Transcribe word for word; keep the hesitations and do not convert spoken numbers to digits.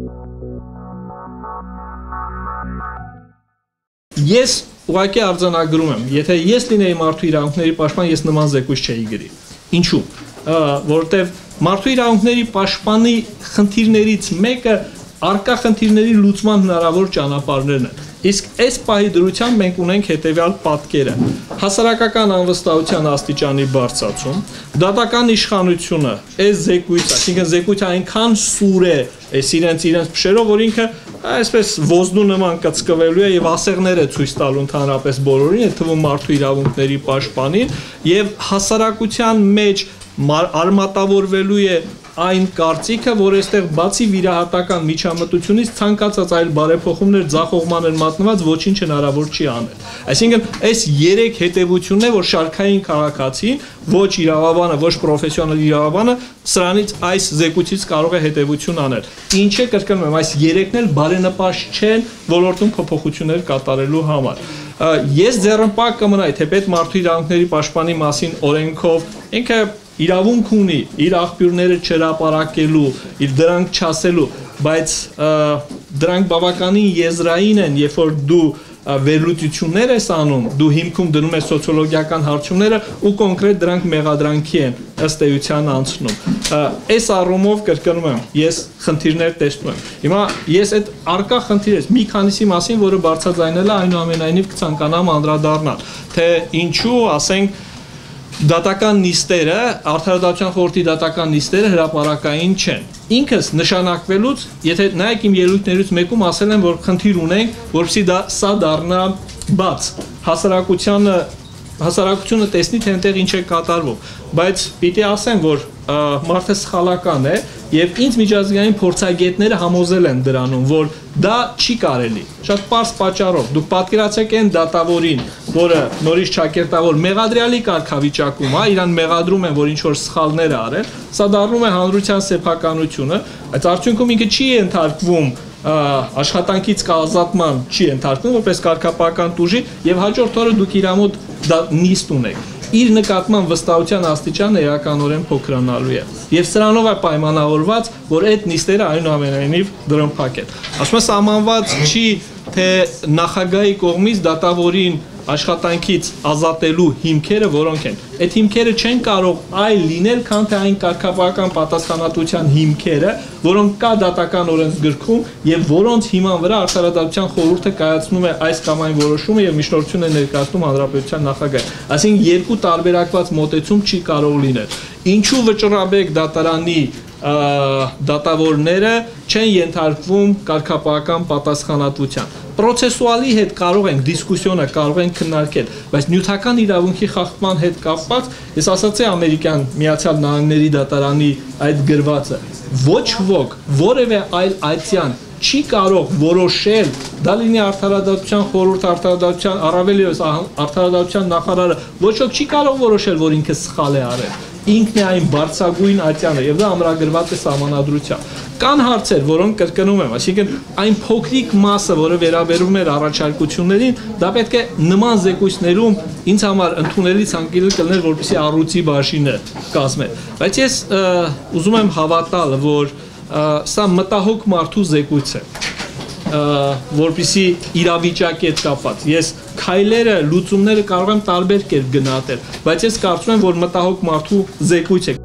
Ես ուղղակի արձանագրում եմ, եթե ես լինեի մարդու իրավունքների պաշտպան, ես նման զեկույց չէի գրի։ Ինչու՞։ Որովհետև մարդու իրավունքների պաշտպանի խնդիրներից մեկը առկա խնդիրների լուծման հնարավոր ճանապարհներն են։ Իսկ այս պահի դրությամբ մենք ունենք հետևյալ պատկերը. հասարակական անվստահության աստիճանի բարձրացում, դատական իշխանությունը, այս զեկույցը, այսինքն զեկույցը այնքան սուր է, այս իրենց իրենց փշերով, որ ինքը այսպես ոզնու նման կծկվելու է եւ ասեղներ է ցույց տալու ընդհանրապես բոլորին, այդ թվում մարդու իրավունքների պաշտպանին, եւ հասարակության մեջ արմատավորվելու է այն կարծիքը, որ այստեղ բացի վիրահատական միջամտությունից ցանկացած այլ բարեփոխումներ ձախողման են մատնված, ոչինչ հնարավոր չի անել։ Այսինքն, այս երեք հետևությունն է, որ շարքային քաղաքացին, ոչ իրավաբանը, ոչ պրոֆեսիոնալ իրավաբանը սրանից այս զեկույցից կարող է հետևություն անել։ Ինչ է, կրկնում եմ, այս երեքն էլ բարենպաստ չեն ոլորտում փոփոխություններ կատարելու համար։ Ես ձեռնպահ կմնայի, թեպետ մարդու իրավունքների պաշտպանի մասին օրենքով ինքը իրավունք ունի իր աղբյուրները չհրապարակելու, իր դրանք չասելու, բայց դրանք բավականին եզրային են, երբ որ դու վերլուծություններ ես անում, դու հիմքում դնում ես սոցիոլոգիական հարցումները ու կոնկրետ դրանք մեղադրանքի են ըստ էության անցնում։ Այս առումով կրկնում եմ, ես խնդիրներ տեսնում եմ։ Հիմա ես այդ առկա խնդիրից մի քանիսի մասին, որը բարձրաձայնել է, այնուամենայնիվ կցանկանամ անդրադառնալ, թե ինչու, ասենք, դատական նիստերը, Արդարադատության խորհրդի դատական նիստերը հրապարակային չեն։ Ինքս նշանակվելուց, եթե նայեք իմ ելույթներից մեկում ասել եմ, որ խնդիր ունենք, որպեսզի դա սա դառնա բաց, հասարակությանը հասարակությունը տեսնի, թե այնտեղ ինչ է կատարվում, բայց պիտի ասեմ, որ մարդը սխալական է եւ ինձ միջազգային փորձագետները համոզել են դրանում, որ դա չի կարելի։ Շատ պարզ պատճառով։ Դուք պատկերացեք այն դատավորին, որը նորից ճակերտավոր մեղադրյալի կարգավիճակում է, իրան մեղադրում են, որ ինչ որ սխալներ է արել, սա դառնում է հանրության սեփականությունը, այդ արդյունքում ինքը չի ենթարկվում աշխատանքից կազատման չի ենթարկվում որպես կարգապահական տուժի եւ հաջորդ օրը դուք իր մոտ նիստ ունեք։ Իր նկատմամբ վստահության աստիճանը էականորեն փոքրանալու է։ Եվ սրանով է պայմանավորված, որ այդ նիստերը այնուամենայնիվ դրամփակ են։ Ասում եմ, սահմանված չի, թե նախագահի կողմից դատավորին աշխատանքից ազատելու հիմքերը որոնք են։ Այդ հիմքերը չեն կարող այլ լինել, քան թե այն կարգապահական պատասխանատվության հիմքերը, որոնք կա դատական օրենսգրքում եւ որոնց հիման վրա Արդարադատության խորհուրդը կայացնում է այս կամ այն որոշումը եւ միջնորդություն է ներկայացնում հանրապետության նախագահին։ Այսինքն երկու տարբերակված մոտեցում չի կարող լինել։ Ինչու վճռաբեկ դատարանի դատավորները չեն ենթարկվում կարգապահական պատասխանատվության։ Պրոցեսուալի հետ կարող ենք դիսկուսիոնը կարող ենք քննարկել, բայց նյութական իրավունքի խախտման հետ կապված ես ասացի Ամերիկյան Միացյալ Նահանգների դատարանի այդ գրվածը ոչ ոք որևէ այլ այցյան չի կարող որոշել, դա լինի Արդարադատության խորհուրդ, Արդարադատության առավել ևս Արդարադատության նախարարը, ոչ ոք չի կարող որոշել, որ ինքը սխալ է արել։ Ինքն է այն բարձրագույն ատյանը եւ դա ամրագրված է սահմանադրությամբ։ Կան հարցեր, որոնք կրկնում եմ, այսինքն այն փոքրիկ մասը, որը վերաբերում էր առաջարկություններին, դա պետք է նման զեկույցներում ինձ համար ընդունելի ցանկալի կլներ, որպեսզի առույցի բաժինը կազմել։ Բայց ես ուզում եմ հավատալ, որ սա մտահոգ մարդու զեկույց է, որպեսզի իրավիճակի հետ կապված։ Ես քայլերը, լուծումները կարող եմ տարբեր կերպ գնահատել, բայց ես կարծում եմ, որ մտահոգ մարդու զեկույց է։